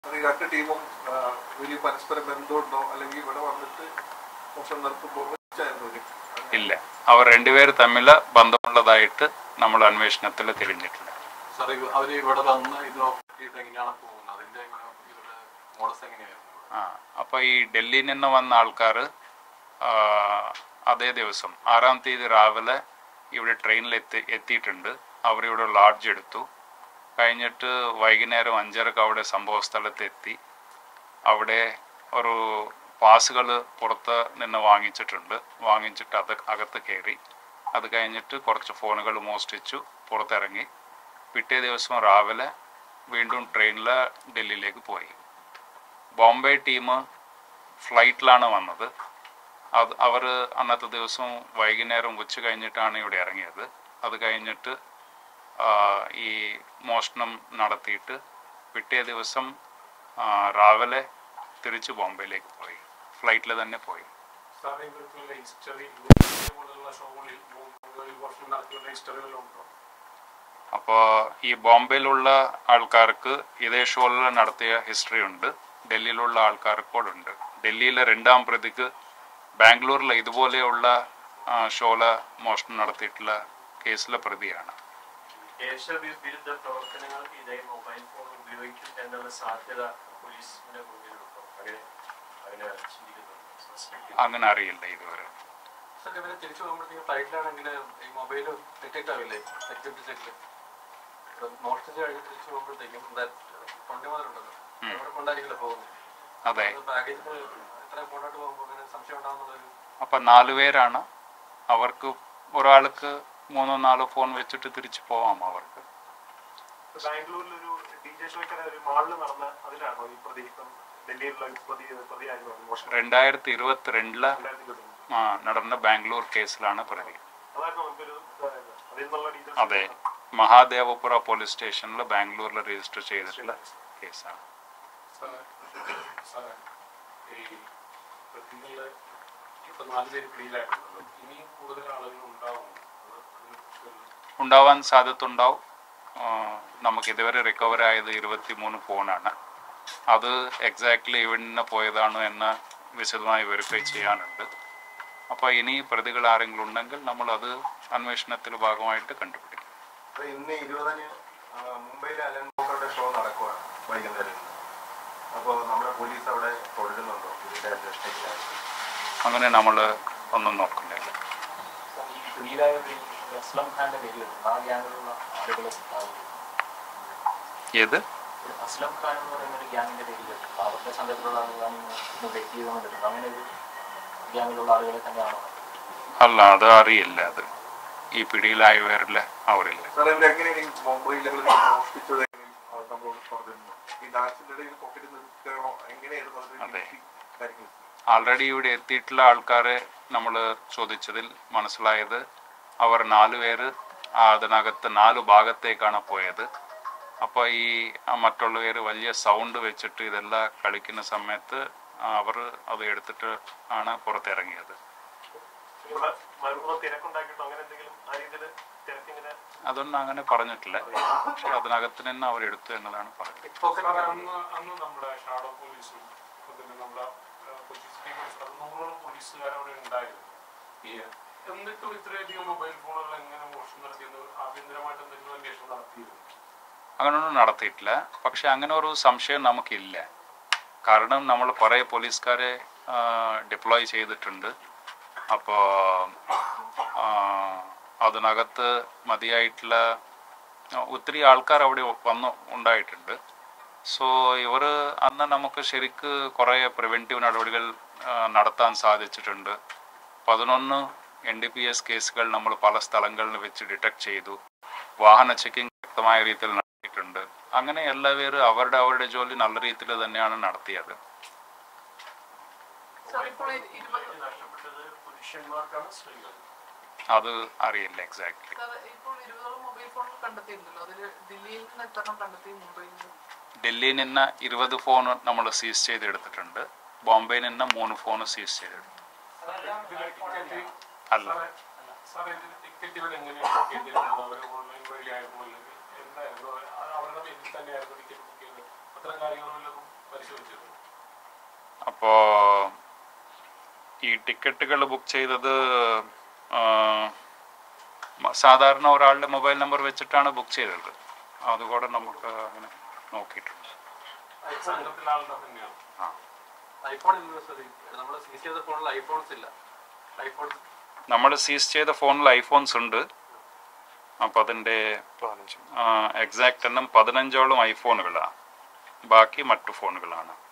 രണ്ട് ടീമും വലിയ പരസ്പര ബന്ധമുണ്ടോ അല്ലെങ്കിൽ ഇവിടെ വന്നിട്ട് മോഷണം നടത്തുമ്പോൾ ഇല്ല, അവർ രണ്ടുപേരും തമ്മിൽ ബന്ധമുള്ളതായിട്ട് നമ്മൾ അന്വേഷണത്തിൽ തിരിഞ്ഞിട്ടില്ല. അപ്പൊ ഈ ഡൽഹിയിൽ നിന്ന് വന്ന ആൾക്കാർ അതേ ദിവസം 6-ാം തീയതി രാവിലെ ഇവിടെ ട്രെയിനിൽ എത്തിയിട്ടുണ്ട്. അവരിവിടെ ലോഡ്ജ് എടുത്തു. കഴിഞ്ഞിട്ട് വൈകുന്നേരം 5:30 അവിടെ സംഭവ സ്ഥലത്ത് എത്തി. അവിടെ ഒരു പാസുകൾ പുറത്ത് നിന്ന് വാങ്ങിച്ചിട്ട് അകത്ത് കയറി. അത് കഴിഞ്ഞിട്ട് കുറച്ച് ഫോണുകൾ മോഷ്ടിച്ചു പുറത്തിറങ്ങി. പിറ്റേ ദിവസം രാവിലെ വീണ്ടും ട്രെയിനിൽ ഡൽഹിയിലേക്ക് പോയി. ബോംബെ ടീം ഫ്ലൈറ്റിലാണ് വന്നത്. അവർ അന്നത്തെ ദിവസം വൈകുന്നേരം ഉച്ച കഴിഞ്ഞിട്ടാണ് ഇവിടെ ഇറങ്ങിയത്. അത് കഴിഞ്ഞിട്ട് ഈ മോഷണം നടത്തിയിട്ട് പിറ്റേ ദിവസം രാവിലെ തിരിച്ച് ബോംബെയിലേക്ക് പോയി. ഫ്ലൈറ്റിൽ തന്നെ പോയി. അപ്പോൾ ഈ ബോംബെയിലുള്ള ആൾക്കാർക്ക് ഇതേ ഷോയിൽ നടത്തിയ ഹിസ്റ്ററി ഉണ്ട്. ഡൽഹിയിലുള്ള ആൾക്കാർക്കോടുണ്ട്. ഡൽഹിയിലെ 2-ാം പ്രതിക്ക് ബാംഗ്ലൂരിലെ ഇതുപോലെയുള്ള ഷോല മോഷണം നടത്തിയിട്ടുള്ള കേസിലെ പ്രതിയാണ്. അങ്ങനെ അറിയില്ല ഇതുവരെ. അതെ, അപ്പൊ 4 പേരാണ്. അവർക്ക് ഒരാൾക്ക് 3-4 ഫോൺ വെച്ചിട്ട് തിരിച്ചു പോവാം. അവർക്ക് 2022 നടന്ന ബാംഗ്ലൂർ കേസിലാണ് പ്രതി. അതെ, മഹാദേവപുര പോലീസ് സ്റ്റേഷനിൽ ബാംഗ്ലൂരിൽ രജിസ്റ്റർ ചെയ്തിട്ടുള്ള കേസാണ്. ഉണ്ടാവാൻ സാധ്യതയുണ്ടാവും. നമുക്ക് ഇതുവരെ റിക്കവർ ആയത് 23 ഫോണാണ്. അത് എക്സാക്ട്ലി ഇവിടുന്ന് പോയതാണോ എന്ന് വിശദമായി വെരിഫൈ ചെയ്യാനുണ്ട്. അപ്പോൾ ഇനി പ്രതികൾ ആരെങ്കിലും ഉണ്ടെങ്കിൽ നമ്മൾ അത് അന്വേഷണത്തിൽ ഭാഗമായിട്ട് കണ്ടുപിടിക്കും. ഇന്ന് 20-ന് മുംബൈയിലെ അലൻബോക്കറുടെ ഷോ നടക്കുകയാണ് വൈകുന്നേരം. അപ്പോൾ നമ്മുടെ പോലീസ് അവിടെ തുടരുന്നുണ്ടോ? അങ്ങനെ നമ്മൾ ഒന്നും നോക്കുന്നില്ല. ഏത് അസ്ലം ഖാൻ എന്ന് പറയുന്ന ഒരു ഗ്യാങ്ങിന്റെ പേരിൽ അവരുടെ സംഘത്തിലുള്ള ആളുകളാണ് വ്യക്തി ചെയ്തുകൊണ്ടിരുന്നത്. അങ്ങനെ ഒരു ഗ്യാങ്ങിലുള്ള ആളുകളെ തന്നെയാണോ? അല്ല, അത് അറിയില്ല. അത് ഈ പിടിയിലായവരില്ല, അവരില്ല. അതെ, ആൾറെഡി ഇവിടെ എത്തിയിട്ടുള്ള ആൾക്കാരെ നമ്മൾ ചോദിച്ചതിൽ മനസ്സിലായത് അവർ 4 പേര് അതിനകത്ത് 4 ഭാഗത്തേക്കാണ് പോയത്. അപ്പോൾ ഈ മറ്റുള്ള പേര് വലിയ സൗണ്ട് വെച്ചിട്ട് ഇതെല്ലാം കളിക്കുന്ന സമയത്ത് അവർ അത് എടുത്തിട്ട് ആണ് പുറത്തിറങ്ങിയത്. അതൊന്നും അങ്ങനെ പറഞ്ഞിട്ടില്ല. പക്ഷെ അതിനകത്ത് നിന്ന് അവർ എടുത്തു എന്നതാണ് പറഞ്ഞത്. അങ്ങനൊന്നും നടത്തിയിട്ടില്ല. പക്ഷെ അങ്ങനെ ഒരു സംശയം നമുക്കില്ല. കാരണം നമ്മൾ കുറേ പോലീസുകാരെ ഡിപ്ലോയ് ചെയ്തിട്ടുണ്ട്. അപ്പോൾ അതിനകത്ത് മതിയായിട്ടുള്ള ഒത്തിരി ആൾക്കാർ അവിടെ ഉണ്ടായിട്ടുണ്ട്. സോ ഇവർ അന്ന് നമുക്ക് ശരിക്ക് കുറേ പ്രിവെൻറ്റീവ് നടപടികൾ നടത്താൻ സാധിച്ചിട്ടുണ്ട്. 11 NDPS കേസുകൾ നമ്മൾ പല സ്ഥലങ്ങളിൽ വെച്ച് ഡിറ്റക്ട് ചെയ്തു. വാഹന ചെക്കിംഗ് വ്യക്തമായ രീതിയിൽ നടത്തിയിട്ടുണ്ട്. അങ്ങനെ എല്ലാവരും അവരുടെ ജോലി നല്ല രീതിയിൽ തന്നെയാണ് നടത്തിയത്. അത് അറിയില്ല എക്സാക്ട്ലി. ഡൽഹിയിൽ നിന്ന് 20 ഫോൺ നമ്മൾ സീസ് ചെയ്തെടുത്തിട്ടുണ്ട്. ബോംബെയിൽ നിന്ന് 3 ഫോൺ സീസ് ചെയ്തെടുത്തു. അല്ല, അപ്പോൾ ഈ ടിക്കറ്റുകൾ ബുക്ക് ചെയ്തത് സാധാരണ ഒരാളുടെ മൊബൈൽ നമ്പർ വെച്ചിട്ടാണ് ബുക്ക് ചെയ്തത്. അതുകൂടെ നമുക്ക് അങ്ങനെ നോക്കിയിട്ടുണ്ട്. നമ്മൾ സീസ് ചെയ്ത ഫോണിൽ ഐഫോൺസ് ഉണ്ട്. അപ്പോൾ അതിൻ്റെ എക്സാക്റ്റ് എണ്ണം 15ഓളം ഐഫോണുകളാണ്, ബാക്കി മറ്റു ഫോണുകളാണ്.